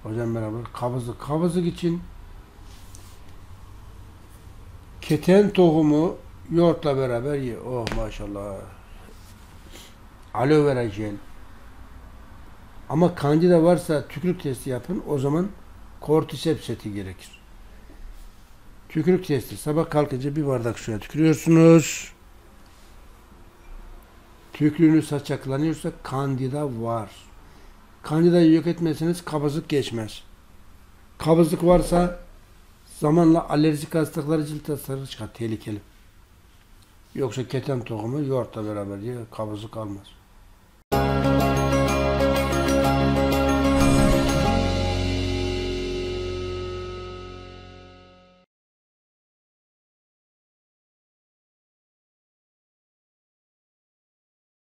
Hocam merhaba. Kabızlık. Kabızlık için keten tohumu yoğurtla beraber ye. Oh maşallah. Aloe vera jel. Ama kandida varsa tükürük testi yapın. O zaman kortiseps seti gerekir. Tükürük testi. Sabah kalkınca bir bardak suya tükürüyorsunuz. Tükürüğünüz saçaklanıyorsa kandida var. Kandidayı yok etmezseniz kabızlık geçmez. Kabızlık varsa zamanla alerjik hastalıkları, cilt hastalıkları çıkar. Tehlikeli. Yoksa keten tohumu yoğurtla beraber ye, kabızlık almaz.